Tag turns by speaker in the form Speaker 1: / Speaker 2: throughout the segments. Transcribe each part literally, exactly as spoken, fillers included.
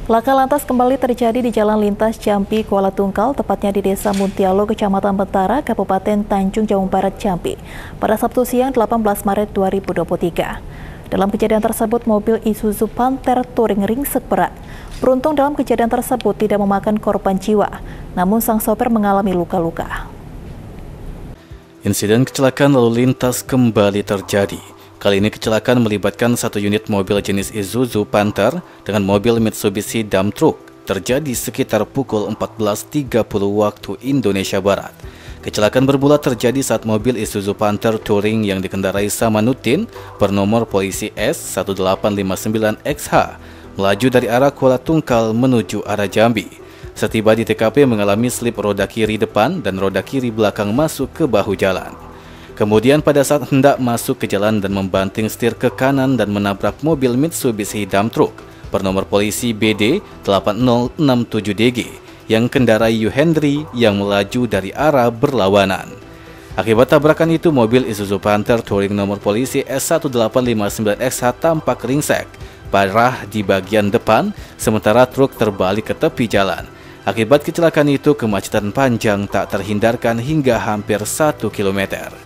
Speaker 1: Laka lantas kembali terjadi di Jalan Lintas Jambi, Kuala Tungkal, tepatnya di Desa Muntialo, Kecamatan Bentara, Kabupaten Tanjung Jabung Barat, Jambi, pada Sabtu siang delapan belas Maret dua ribu dua puluh tiga. Dalam kejadian tersebut, mobil Isuzu Panther Touring ringsek berat. Beruntung dalam kejadian tersebut tidak memakan korban jiwa, namun sang sopir mengalami luka-luka.
Speaker 2: Insiden kecelakaan lalu lintas kembali terjadi. Kali ini kecelakaan melibatkan satu unit mobil jenis Isuzu Panther dengan mobil Mitsubishi Dump Truck, terjadi sekitar pukul empat belas tiga puluh waktu Indonesia Barat. Kecelakaan bermula terjadi saat mobil Isuzu Panther Touring yang dikendarai Samanuddin bernomor polisi S satu delapan lima sembilan X H melaju dari arah Kuala Tungkal menuju arah Jambi. Setiba di T K P mengalami slip roda kiri depan dan roda kiri belakang masuk ke bahu jalan. Kemudian pada saat hendak masuk ke jalan dan membanting setir ke kanan dan menabrak mobil Mitsubishi Dump Truck bernomor polisi B D delapan nol enam tujuh D G yang kendarai Yuhendri yang melaju dari arah berlawanan. Akibat tabrakan itu, mobil Isuzu Panther Touring nomor polisi S satu delapan lima sembilan X H tampak ringsek parah di bagian depan, sementara truk terbalik ke tepi jalan. Akibat kecelakaan itu, kemacetan panjang tak terhindarkan hingga hampir satu kilometer.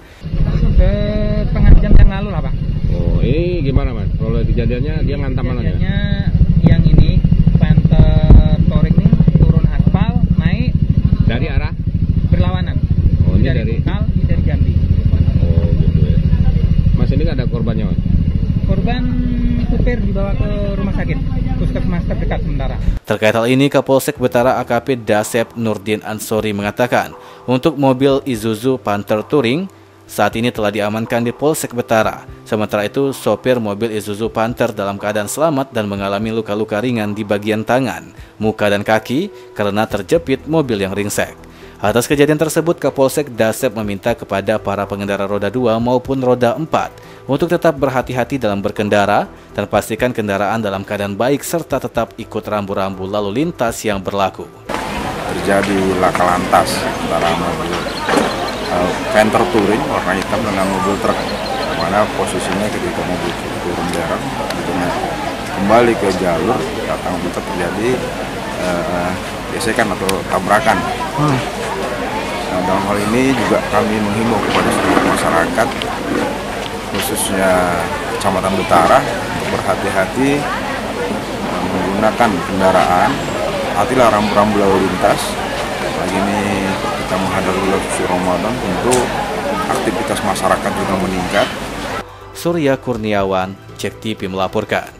Speaker 3: Setengah jam yang lalu lah, Pak.
Speaker 4: Oh, ini gimana, Mas? Kalau kejadiannya dia ngantam mana?
Speaker 3: Kejadiannya yang ini Panther Touring ini turun aspal, naik
Speaker 4: dari arah
Speaker 3: berlawanan.
Speaker 4: Oh, ini dari
Speaker 3: dari Tungkal, ini dari Jambi.
Speaker 4: Oh, gitu ya. Mas, ini nggak ada korbannya, Mas?
Speaker 3: Korban supir dibawa ke rumah sakit, puskesmas terdekat sementara.
Speaker 2: Terkait hal ini, Kapolsek Bentara A K P Dasep Nurdin Ansori mengatakan, untuk mobil Isuzu Panther Touring saat ini telah diamankan di Polsek Bentara. Sementara itu, sopir mobil Isuzu Panther dalam keadaan selamat dan mengalami luka-luka ringan di bagian tangan, muka dan kaki karena terjepit mobil yang ringsek. Atas kejadian tersebut, Kapolsek Dasep meminta kepada para pengendara roda dua maupun roda empat untuk tetap berhati-hati dalam berkendara dan pastikan kendaraan dalam keadaan baik serta tetap ikut rambu-rambu lalu lintas yang berlaku.
Speaker 5: Terjadi laka lantas antara mobil uh, Panther Touring warna hitam dengan mobil truk, mana posisinya ketika mobil turun dereng dengan kembali ke jalur datang untuk terjadi uh, gesekan atau tabrakan. Hmm. Nah, dalam hal ini juga kami menghimbau kepada seluruh masyarakat, khususnya Kecamatan Bentara, untuk berhati-hati uh, menggunakan kendaraan, hatilah rambu-rambu lalu lintas. Lagi ini kita menghadapi bulan suci Ramadan, tentu aktivitas masyarakat juga meningkat.
Speaker 2: Surya Kurniawan, Cek T V melaporkan.